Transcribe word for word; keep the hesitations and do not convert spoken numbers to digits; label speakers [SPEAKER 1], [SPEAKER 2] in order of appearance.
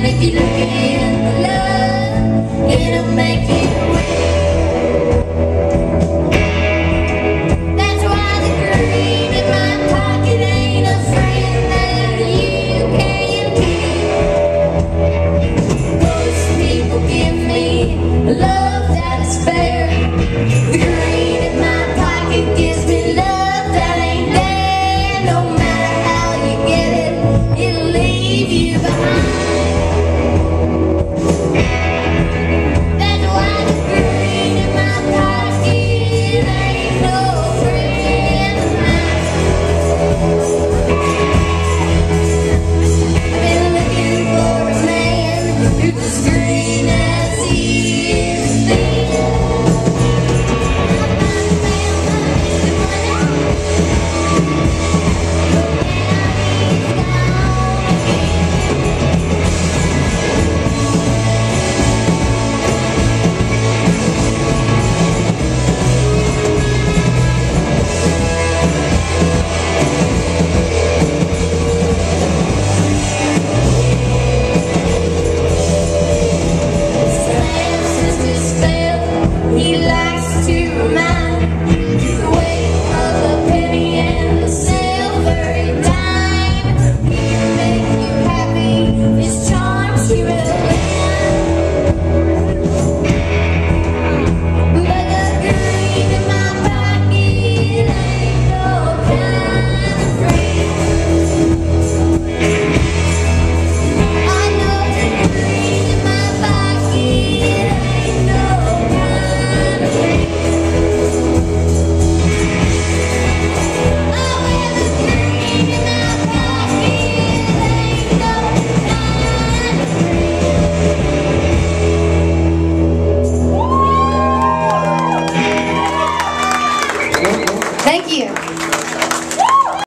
[SPEAKER 1] And if you're looking for love, it'll make you weak. That's why the green in my pocket ain't a friend that you can keep. Most people give me love that is fair. The green in my pocket gives me love that ain't there. No matter how you get it, it'll leave you behind.